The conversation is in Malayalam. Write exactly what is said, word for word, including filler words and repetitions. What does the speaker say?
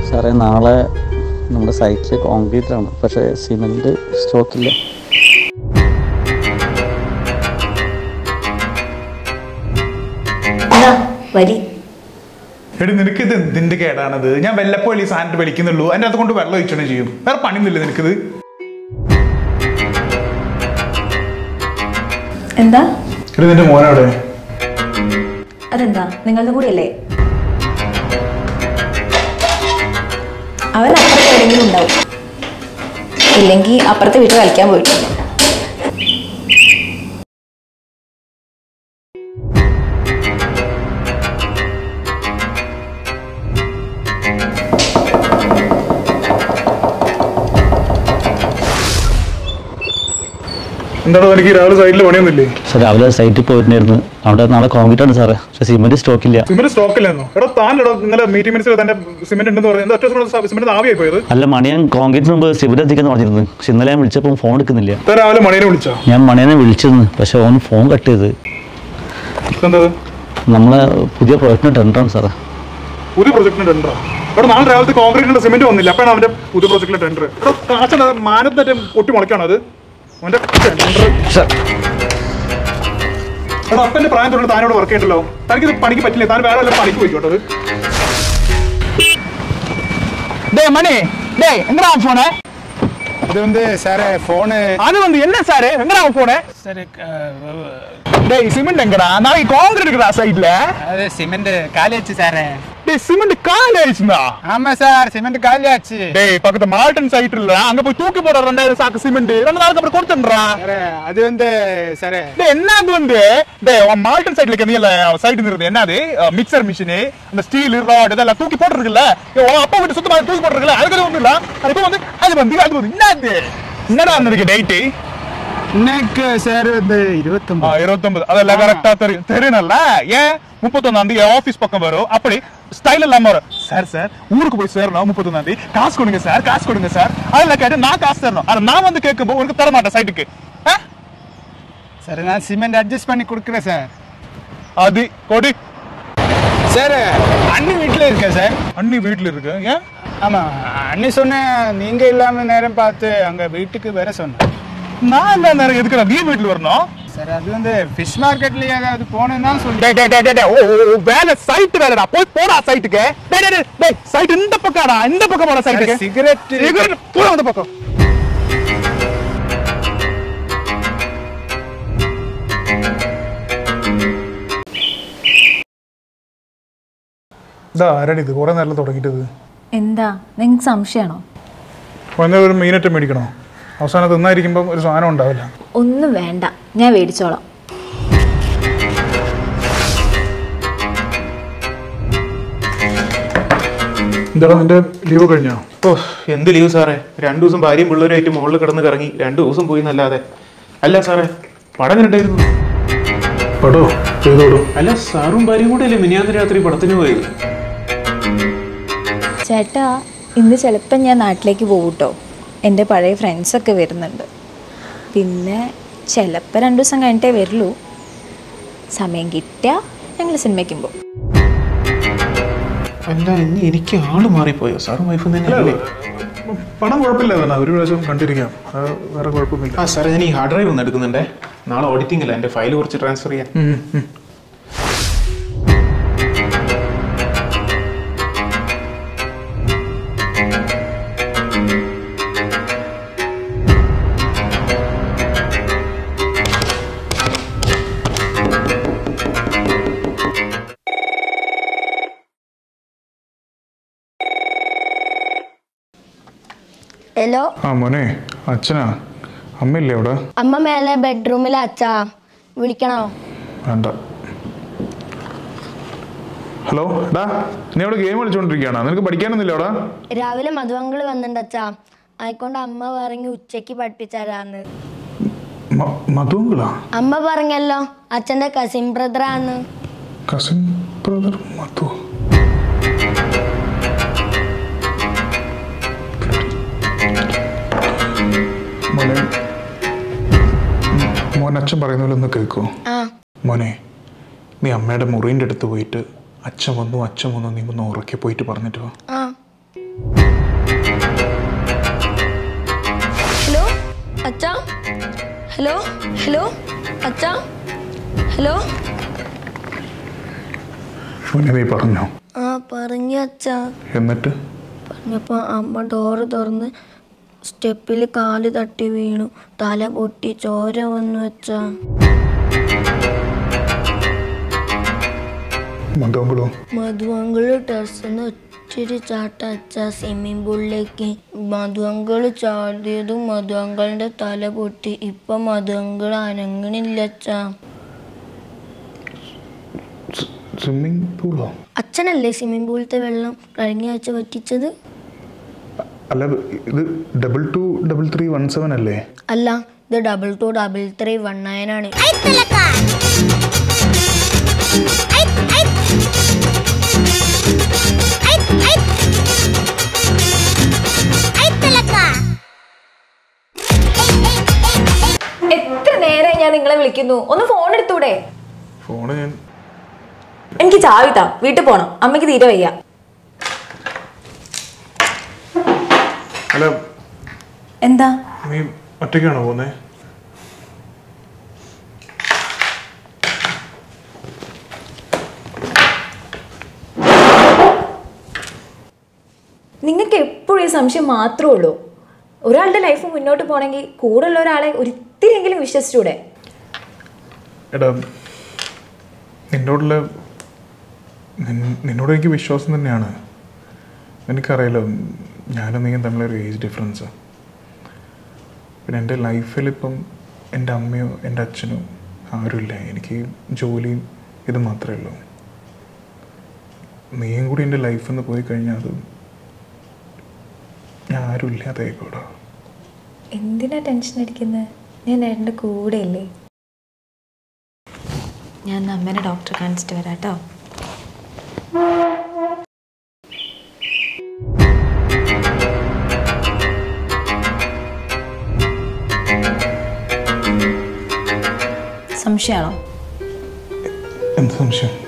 സാറേ നാളെ നമ്മുടെ സൈറ്റിൽ കോൺക്രീറ്റാണ്, പക്ഷേ സിമെൻറ്റ് സ്റ്റോക്കില്ല. എടി നിനക്കിത് എന്തിന്റെ കേടാണത്? ഞാൻ വല്ലപ്പോഴും ഈ സാധനത്ത് വലിക്കുന്നുള്ളൂ, അതിൻ്റെ അത് കൊണ്ട് വെള്ളം ഒഴിച്ചോണേ ചെയ്യും. വേറെ പണിയൊന്നുമില്ല നിനക്കിത്. എന്താ നിന്റെ മോനോടെ? അതെന്താ നിങ്ങളുടെ കൂടെ അല്ലേ? അവൻ അപ്പുറത്ത് എവിടെയെങ്കിലും ഉണ്ടാവും, ഇല്ലെങ്കിൽ അപ്പുറത്തെ വീട്ടിൽ കളിക്കാൻ പോയിട്ടുണ്ട്. എന്താണോ എനിക്ക് രാവിലെ സൈറ്റിൽ പണിയൊന്നുമില്ലേ? സാർ രാവിലെ സൈറ്റിൽ പോയിട്ടുണ്ടായിരുന്നു. അവിടെ നാളെ കോൺക്രീറ്റ് ആണ് സാറേ, പക്ഷേ സിമെന്റ് സ്റ്റോക്കില്ല. സിമെന്റ് സ്റ്റോക്കില്ലെന്നോ? എടാ താനോ ഇന്നലെ മീറ്റിംഗ് മിനിറ്റ്സിൽ തന്റെ സിമെന്റ് ഉണ്ടെന്ന് പറയുന്നത് സിമെന്റ് ആവിയായി പോയത്? അല്ല, മണിയൻ കോൺക്രീറ്റിന് മുമ്പ് സിമെന്റ് എത്തിക്കാന്ന് പറഞ്ഞിരുന്നു. പക്ഷെ ഇന്നലെ ഞാൻ വിളിച്ചപ്പോൾ ഫോൺ എടുക്കുന്നില്ല. രാവിലെ മണിയനെ വിളിച്ചോ? ഞാൻ മണിയനെ വിളിച്ചിരുന്നു, പക്ഷെ ഓൻ ഫോൺ കട്ട് ചെയ്ത്. നമ്മളെ പുതിയ പ്രൊജക്ടിന് ടെൻഡറാണ് സാറേ. പുതിയ പ്രൊജക്ടിന് ടെൻഡറാ? അവിടെ നാളെ രാവിലത്തെ കോൺക്രീറ്റിന്റെ സിമെന്റ് വന്നില്ല, അപ്പോഴാണ് അവന്റെ പുതിയ പ്രൊജക്ടിലെ ടെൻഡർ. എടാ കാശ മാനത്തെ പൊട്ടി മുളയ്ക്കാണോ അത്? അവന്റെ അപ്പന്റെ പ്രായം തൊട്ട് താനോട് വർക്ക് ചെയ്യണ്ടല്ലോ. തനിക്കിത് പണിക്ക് പറ്റില്ല, താൻ വേറെ വല്ല പണിക്ക് പോയിക്കോട്ടെ. மணி டேய் எங்கடா போன்? அது வந்து சார் போன். அது வந்து என்ன சார்? எங்கடா போன்? சார் டேய் சிமெண்ட் எங்கடா? நாளைக்கு கான்கிரீட் இருக்குடா சைடுல. அது சிமெண்ட் காலியாச்சு சார். டேய் சிமெண்ட் காலியாச்சுடா. ஆமா சார் சிமெண்ட் காலியாச்சு. டேய் பக்கத்து மால்டன் சைட் இல்ல, அங்க போய் தூக்கி போற ரெண்டாயிரம் சாக்கு சிமெண்ட் ரெண்டு நாளுக்கு அப்புறம் கொடுத்துறா. அது வந்து சார் டேய் என்னது வந்து டேய் மால்டன் சைடுல கனியல சைடு இருக்குது என்னது மிக்சர் மிஷின், அந்த ஸ்டீல் ராட் இதெல்லாம் தூக்கி போட்டுருக்குல்ல, உன் அப்பா வீட்டு சுத்தமா தூக்கி போட்டுருக்குல்ல, அதுக்கு ஒண்ணும் இல்ல. அது வந்து அது வந்து அது வந்து என்னது என்னடா அன்னைக்கு டேட்? இன்னைக்கு சார் வந்து இருபத்தொன்பது இருபத்தொன்பது அதெல்லாம் கரெக்டா தெரியும் தெரியணும்ல. ஏன் முப்பத்தொன்னாம் தேதி ஆபீஸ் பக்கம் வரும், அப்படி ஸ்டைல் இல்லாம வரும். சார் சார் ஊருக்கு போய் சேரணும், முப்பத்தொன்னாம் தேதி காசு கொடுங்க சார், காசு கொடுங்க சார். அதெல்லாம் கேட்டு நான் காசு தரணும், ஆனா நான் வந்து கேட்கும்போது உனக்கு தர மாட்டேன் சைட்டுக்கு. சார் நான் சிமெண்ட் அட்ஜஸ்ட் பண்ணி கொடுக்குறேன் சார். அது கொடி சார். அண்ணி வீட்டில் இருக்கேன் சார். அண்ணி வீட்டில் இருக்கு? ஏன்? ஆமா அண்ணி சொன்னேன் நீங்க இல்லாம நேரம் பார்த்து அங்க வீட்டுக்கு வேற சொன்னேன். நான் என்ன நேரம் எதுக்கு நீ வீட்டில் வரணும்? சார் அது வந்து ஃபிஷ் மார்க்கெட்ல ஏதாவது போனேன்னா சொல்லி. டேய் டேய் டேய் டேய் ஓ வேலை சைட் வேலைடா, போய் போடா சைட்டுக்கு. டேய் டேய் டேய் சைட் இந்த பக்கம்டா, இந்த பக்கம் போடா சைட்டுக்கு. சிகரெட் சிகரெட் போடா அந்த பக்கம். ഇതാ ആരാണ് ഇത്? കുറെ നേരം തുടങ്ങിയിട്ടത്. എന്താ നിങ്ങൾക്ക് സംശയമാണോ? ഒരു മീനറ്റ് മേടിക്കണോ? അവസാനം തിന്നായിരിക്കുമ്പോൾ ഒരു സാധനം ഉണ്ടാവില്ല. ഒന്നും വേണ്ട, ഞാൻ മേടിച്ചോളാം. എന്താടാ നിന്റെ ലീവ് കഴിഞ്ഞോ? ഓ എന്ത് ലീവ് സാറേ, രണ്ടു ദിവസം ഭാര്യയും പിള്ളേരായിട്ട് മുകളിൽ കിടന്ന് കറങ്ങി രണ്ടു ദിവസം പോയി എന്നല്ലാതെ. അല്ല സാറേ പടം കണ്ടായിരുന്നു? പടോ ചെയ്തോളൂ. അല്ല സാറും ഭാര്യയും കൂടെ അല്ലേ മിനിയാന്ന് രാത്രി പടത്തിന് പോയത്? ചേട്ടാ ഇന്ന് ചിലപ്പോൾ ഞാൻ നാട്ടിലേക്ക് പോകൂട്ടോ, എൻ്റെ പഴയ ഫ്രണ്ട്സൊക്കെ വരുന്നുണ്ട്. പിന്നെ ചിലപ്പോൾ രണ്ടു ദിവസം കഴിഞ്ഞിട്ടേ വരുള്ളൂ. സമയം കിട്ടിയാൽ ഞങ്ങൾ സിനിമയ്ക്കും പോകും. അല്ല ഇനി എനിക്ക് ആള് മാറിപ്പോയോ? സാറും വൈഫും തന്നെ പണം കുഴപ്പമില്ല, ഒരു പ്രാവശ്യം കണ്ടിരിക്കാം, വേറെ കുഴപ്പമൊന്നുമില്ല. ആ സാറേ ഞാൻ ഈ ഹാർഡ് ഡ്രൈവ് ഒന്ന് എടുക്കുന്നുണ്ടേ, നാളെ ഓഡിറ്റിംഗ് അല്ല, എൻ്റെ ഫയൽ കുറച്ച് ട്രാൻസ്ഫർ ചെയ്യാൻ. ഹലോ. ആ മോനെ, അച്ഛനാ? അമ്മയില്ലേ അവിടെ? അമ്മ മേലെ ബെഡ്റൂമിലെ. അച്ഛാ വിളിക്കണോ? വേണ്ട. ഹലോ ഡാ, നീ അവിടെ ഗെയിം കളിച്ചോണ്ടിരിക്കുകയാണോ? നിനക്ക് പഠിക്കാനൊന്നുമില്ല അവിടെ? രാവിലെ മധുവങ്കൾ വന്നിട്ടുണ്ട് അച്ഛാ, ആയിക്കൊണ്ട് അമ്മ പറഞ്ഞ് ഉച്ചക്ക് പഠിപ്പിച്ചാരാന്ന്. മധുവങ്കളാ? അമ്മ പറഞ്ഞല്ലോ അച്ഛന്റെ കസിൻ ബ്രദറാന്ന്. Cousin brother Madhu? മോനെ, മോൻ അച്ഛൻ പറയുന്ന പോലെ ഒന്ന് കേൾക്കോ? മോനെ, നീ അമ്മയുടെ മുറിൻ്റെ അടുത്ത് പോയിട്ട് അച്ഛൻ വന്നു അച്ഛൻ വന്നു നീ ഒന്ന് ഉറക്കെ പോയിട്ട് പറഞ്ഞിട്ട് വാ. ഹലോ അച്ഛാ ഹലോ ഹലോ അച്ഛാ ഹലോ നീ പറഞ്ഞോ? ആ പറഞ്ഞു അച്ഛാ. എന്നിട്ട് പറഞ്ഞപ്പോൾ അമ്മ ഡോറ് തുറന്ന് സ്റ്റെപ്പിൽ കാല് തട്ടി വീണു, തല പൊട്ടി ചോര വന്നു അച്ഛാ. മധുവങ്കളോ? മധുവങ്കള് ടെറസിന്ന് ഒത്തിരി ചാട്ട അച്ഛാ സ്വിമ്മിംഗ് പൂളിലേക്ക്. മധുവങ്കള് ചാടിയതും മധുവങ്കളുടെ തല പൊട്ടി. ഇപ്പൊ മധുവങ്കൾ അനങ്ങണില്ല അച്ഛാ. സ്വിമ്മിംഗ് പൂളോ? അച്ഛനല്ലേ സ്വിമ്മിംഗ് പൂളിലത്തെ വെള്ളം കഴിഞ്ഞ ആഴ്ച വറ്റിച്ചത്? അല്ല, ഇത് double two double three one seven അല്ലേ? അല്ല, ഇത് double two double three one nine ആണ്. എത്ര നേരമായി ഞാൻ നിങ്ങളെ വിളിക്കുന്നു, ഒന്ന് ഫോൺ എടുത്തൂടെ? ഫോണ് ഞാൻ എനിക്ക് ചാവിത്താ, വീട്ടിൽ പോണം, അമ്മയ്ക്ക് തീരെ വയ്യ. അല്ല, എന്താ നീ ഒറ്റയ്ക്കാണോ പോകുന്നേ? നിങ്ങൾക്ക് എപ്പോഴും ഈ സംശയം മാത്രമേ ഉള്ളൂ. ഒരാളുടെ ലൈഫ് മുന്നോട്ട് പോകണമെങ്കിൽ കൂടുതലുള്ള ഒരാളെ ഒരിത്തിരിയെങ്കിലും വിശ്വസിച്ചൂടെ? എടാ, നിന്നോടുള്ള നിന്നോട് എനിക്ക് വിശ്വാസം തന്നെയാണ്. എനിക്കറിയാലോ, ഞാനും നീയും തമ്മിലൊരു ഏജ് ഡിഫറൻസ്. പിന്നെ എൻ്റെ ലൈഫിലിപ്പം എൻ്റെ അമ്മയോ എൻ്റെ അച്ഛനോ ആരുമില്ല. എനിക്ക് ജോലിയും ഇത് മാത്രമേ ഉള്ളൂ. നീയും കൂടി എൻ്റെ ലൈഫിൽ നിന്ന് പോയി കഴിഞ്ഞാൽ അത് ഞാൻ ആരും ഇല്ലാതായിക്കോടാ. എന്തിനാ ടെൻഷൻ അടിക്കുന്നത്? ഞാൻ എൻ്റെ കൂടെ അല്ലേ. ഞാൻ അമ്മേനെ ഡോക്ടറെ കാണിച്ചിട്ട് വരാം കേട്ടോ. സംശയമാണോ? എന്ത് സംശയം?